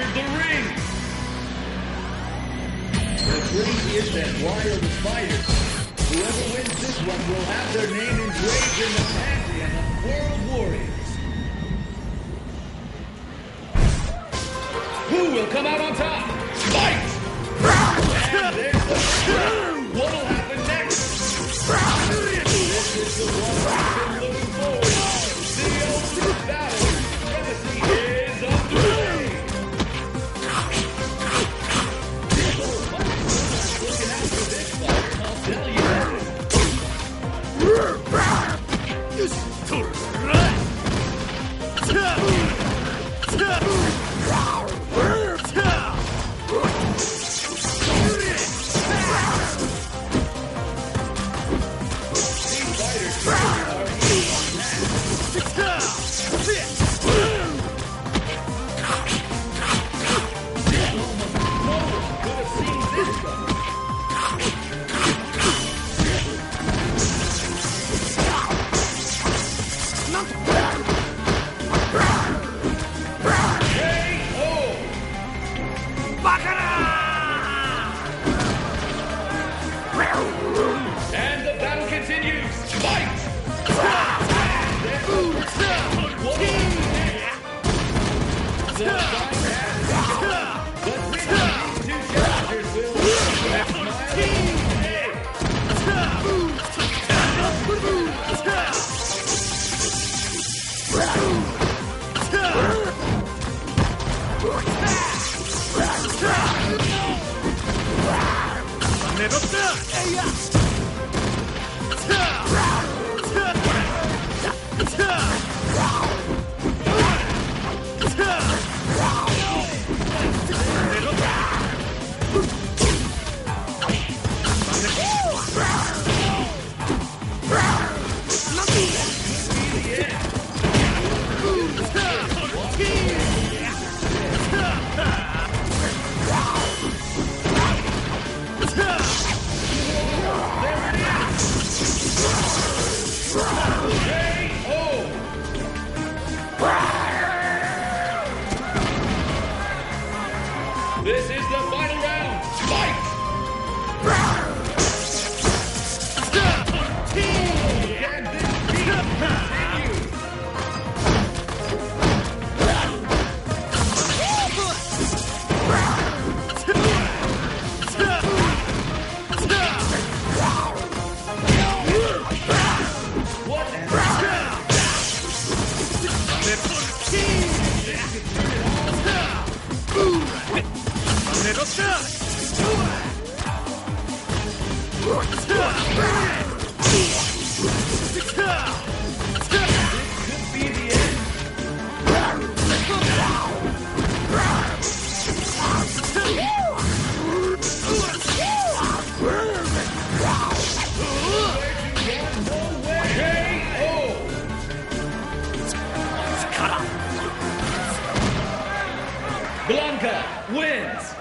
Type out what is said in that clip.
entered the ring. The craziest and wildest fighters. Whoever wins this one will have their name engraved in the pantheon of World Warriors. Who will come out on top? Fight! And there's the fight. What'll happen next? This is the one I've been looking forward to. The ultimate battle. Legacy is underway. Looking out for this fight, I'll tell you that. And the battle continues. Fight! This is the final round. Fight! And this beat continues. What an Blanka wins.